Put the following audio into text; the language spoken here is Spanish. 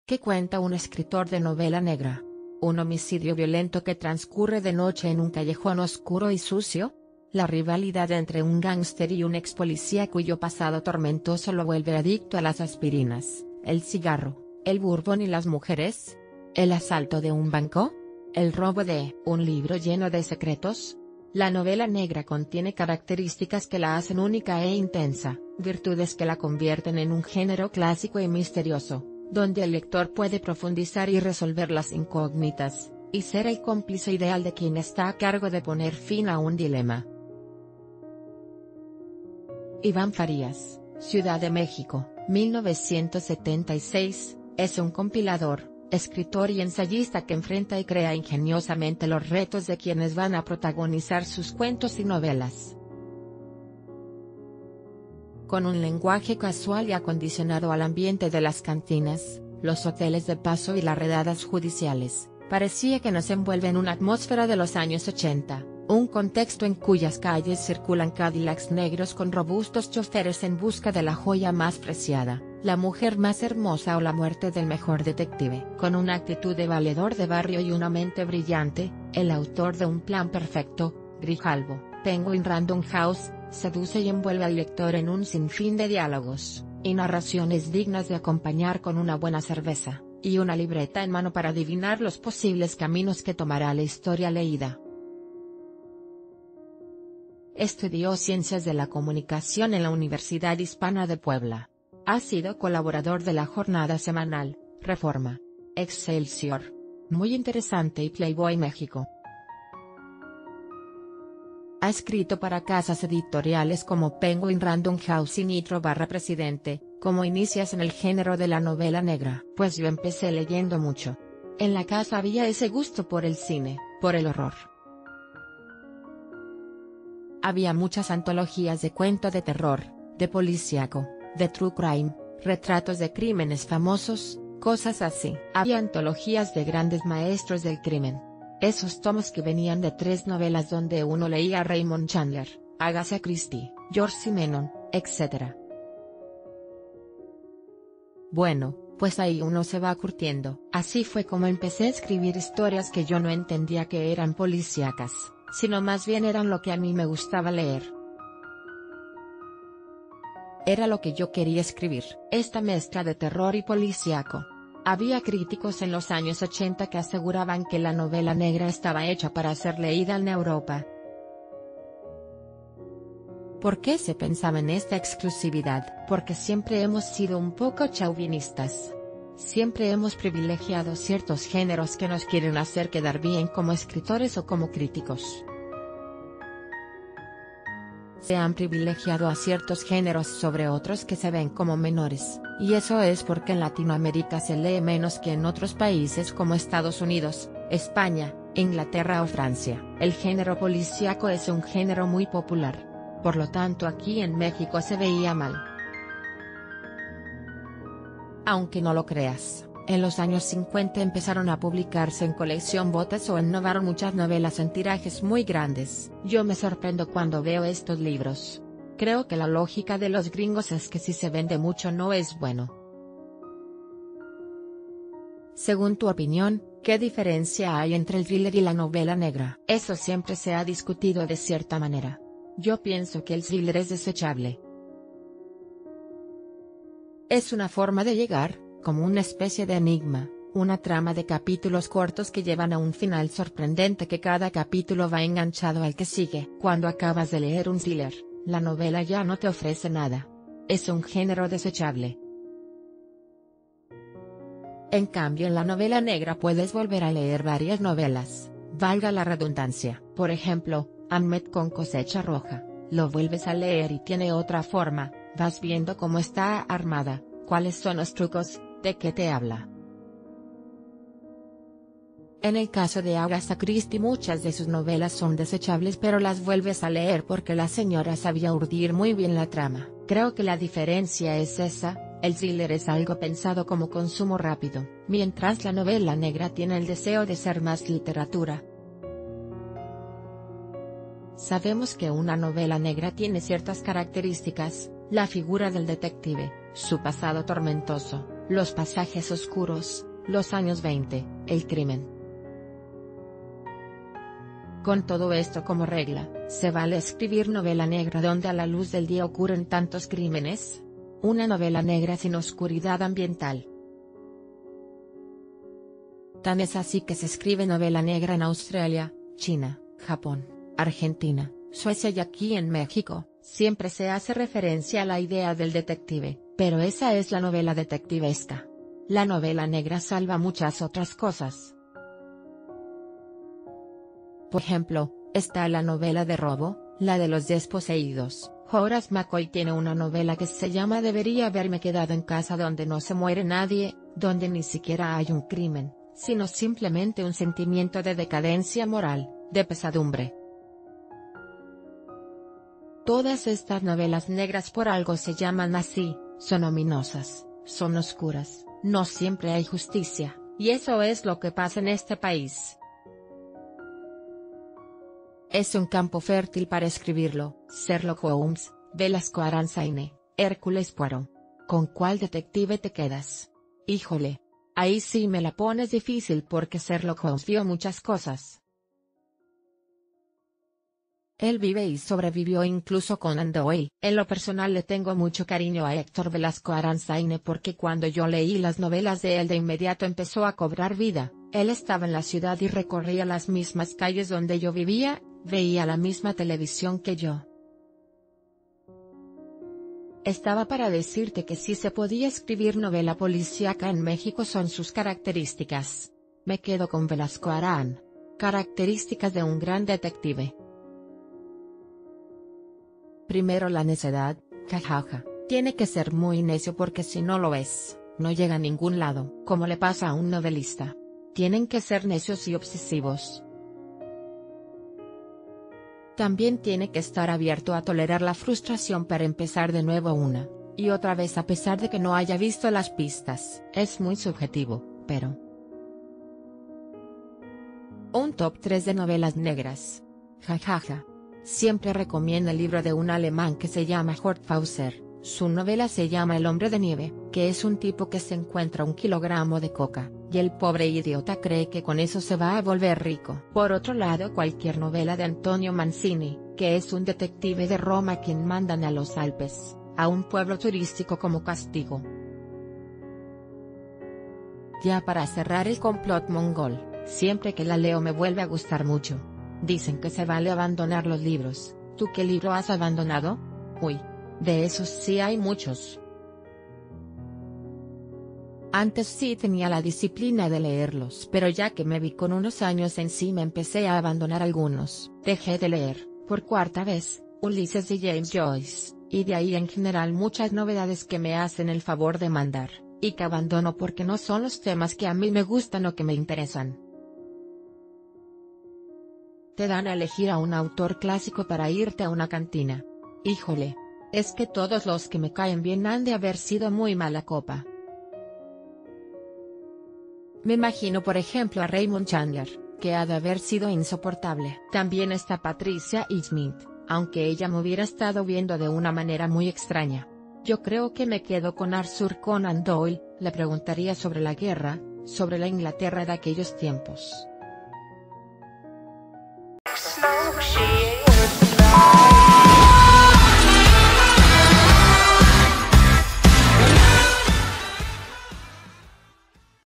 ¿Qué cuenta un escritor de novela negra? ¿Un homicidio violento que transcurre de noche en un callejón oscuro y sucio? ¿La rivalidad entre un gángster y un ex policía cuyo pasado tormentoso lo vuelve adicto a las aspirinas, el cigarro, el bourbon y las mujeres? ¿El asalto de un banco? ¿El robo de un libro lleno de secretos? La novela negra contiene características que la hacen única e intensa, virtudes que la convierten en un género clásico y misterioso, donde el lector puede profundizar y resolver las incógnitas, y ser el cómplice ideal de quien está a cargo de poner fin a un dilema. Iván Farías, Ciudad de México, 1976, es un compilador, escritor y ensayista que enfrenta y crea ingeniosamente los retos de quienes van a protagonizar sus cuentos y novelas. Con un lenguaje casual y acondicionado al ambiente de las cantinas, los hoteles de paso y las redadas judiciales, parecía que nos envuelve en una atmósfera de los años 80, un contexto en cuyas calles circulan Cadillacs negros con robustos choferes en busca de la joya más preciada, la mujer más hermosa o la muerte del mejor detective. Con una actitud de valedor de barrio y una mente brillante, el autor de Un plan perfecto, Grijalbo, Penguin Random House, seduce y envuelve al lector en un sinfín de diálogos, y narraciones dignas de acompañar con una buena cerveza, y una libreta en mano para adivinar los posibles caminos que tomará la historia leída. Estudió Ciencias de la Comunicación en la Universidad Hispana de Puebla. Ha sido colaborador de la jornada semanal, Reforma, Excelsior, Muy Interesante y Playboy México. Ha escrito para casas editoriales como Penguin Random House y Nitro/Presidente. ¿Cómo inicias en el género de la novela negra? Pues yo empecé leyendo mucho. En la casa había ese gusto por el cine, por el horror. Había muchas antologías de cuento de terror, de policíaco, de true crime, retratos de crímenes famosos, cosas así. Había antologías de grandes maestros del crimen. Esos tomos que venían de 3 novelas donde uno leía a Raymond Chandler, Agatha Christie, George Simenon, etc. Bueno, pues ahí uno se va curtiendo. Así fue como empecé a escribir historias que yo no entendía que eran policíacas, sino más bien eran lo que a mí me gustaba leer. Era lo que yo quería escribir, esta mezcla de terror y policíaco. Había críticos en los años 80 que aseguraban que la novela negra estaba hecha para ser leída en Europa. ¿Por qué se pensaba en esta exclusividad? Porque siempre hemos sido un poco chauvinistas. Siempre hemos privilegiado ciertos géneros que nos quieren hacer quedar bien como escritores o como críticos. Se han privilegiado a ciertos géneros sobre otros que se ven como menores, y eso es porque en Latinoamérica se lee menos que en otros países como Estados Unidos, España, Inglaterra o Francia. El género policíaco es un género muy popular. Por lo tanto aquí en México se veía mal. Aunque no lo creas, en los años 50 empezaron a publicarse en colección botas o innovaron muchas novelas en tirajes muy grandes. Yo me sorprendo cuando veo estos libros. Creo que la lógica de los gringos es que si se vende mucho no es bueno. Según tu opinión, ¿qué diferencia hay entre el thriller y la novela negra? Eso siempre se ha discutido de cierta manera. Yo pienso que el thriller es desechable. Es una forma de llegar, como una especie de enigma, una trama de capítulos cortos que llevan a un final sorprendente que cada capítulo va enganchado al que sigue. Cuando acabas de leer un thriller, la novela ya no te ofrece nada. Es un género desechable. En cambio en la novela negra puedes volver a leer varias novelas, valga la redundancia. Por ejemplo, Ahmed con Cosecha Roja, lo vuelves a leer y tiene otra forma, vas viendo cómo está armada, cuáles son los trucos, de qué te habla. En el caso de Agatha Christie muchas de sus novelas son desechables pero las vuelves a leer porque la señora sabía urdir muy bien la trama. Creo que la diferencia es esa, el thriller es algo pensado como consumo rápido, mientras la novela negra tiene el deseo de ser más literatura. Sabemos que una novela negra tiene ciertas características, la figura del detective, su pasado tormentoso, los pasajes oscuros, los años 20, el crimen. Con todo esto como regla, ¿se vale escribir novela negra donde a la luz del día ocurren tantos crímenes? Una novela negra sin oscuridad ambiental. Tan es así que se escribe novela negra en Australia, China, Japón, Argentina, Suecia y aquí en México. Siempre se hace referencia a la idea del detective, pero esa es la novela detectivesca. La novela negra salva muchas otras cosas. Por ejemplo, está la novela de robo, la de los desposeídos. Horace McCoy tiene una novela que se llama Debería haberme quedado en casa, donde no se muere nadie, donde ni siquiera hay un crimen, sino simplemente un sentimiento de decadencia moral, de pesadumbre. Todas estas novelas negras por algo se llaman así, son ominosas, son oscuras, no siempre hay justicia, y eso es lo que pasa en este país. Es un campo fértil para escribirlo. Sherlock Holmes, Velasco Aranzaine, Hércules Poirot. ¿Con cuál detective te quedas? Híjole. Ahí sí me la pones difícil porque Sherlock Holmes vio muchas cosas. Él vive y sobrevivió incluso con Conan Doyle. En lo personal le tengo mucho cariño a Héctor Velasco Aranzaine porque cuando yo leí las novelas de él de inmediato empezó a cobrar vida. Él estaba en la ciudad y recorría las mismas calles donde yo vivía, veía la misma televisión que yo. Estaba para decirte que si se podía escribir novela policíaca en México son sus características. Me quedo con Velasco Arán. Características de un gran detective. Primero la necedad, jajaja, tiene que ser muy necio porque si no lo es, no llega a ningún lado, como le pasa a un novelista. Tienen que ser necios y obsesivos. También tiene que estar abierto a tolerar la frustración para empezar de nuevo una y otra vez a pesar de que no haya visto las pistas. Es muy subjetivo, pero... Un top 3 de novelas negras. Jajaja. Siempre recomiendo el libro de un alemán que se llama Hort Fauser. Su novela se llama El hombre de nieve, que es un tipo que se encuentra 1 kilogramo de coca, y el pobre idiota cree que con eso se va a volver rico. Por otro lado, cualquier novela de Antonio Mancini, que es un detective de Roma quien mandan a los Alpes, a un pueblo turístico como castigo. Ya para cerrar el complot mongol, siempre que la leo me vuelve a gustar mucho. Dicen que se vale abandonar los libros. ¿Tú qué libro has abandonado? Uy, de esos sí hay muchos. Antes sí tenía la disciplina de leerlos, pero ya que me vi con unos años encima empecé a abandonar algunos. Dejé de leer, por 4ª vez, Ulises de James Joyce, y de ahí en general muchas novedades que me hacen el favor de mandar, y que abandono porque no son los temas que a mí me gustan o que me interesan. Te dan a elegir a un autor clásico para irte a una cantina. Híjole. Es que todos los que me caen bien han de haber sido muy mala copa. Me imagino por ejemplo a Raymond Chandler, que ha de haber sido insoportable. También está Patricia Highsmith, aunque ella me hubiera estado viendo de una manera muy extraña. Yo creo que me quedo con Arthur Conan Doyle, le preguntaría sobre la guerra, sobre la Inglaterra de aquellos tiempos.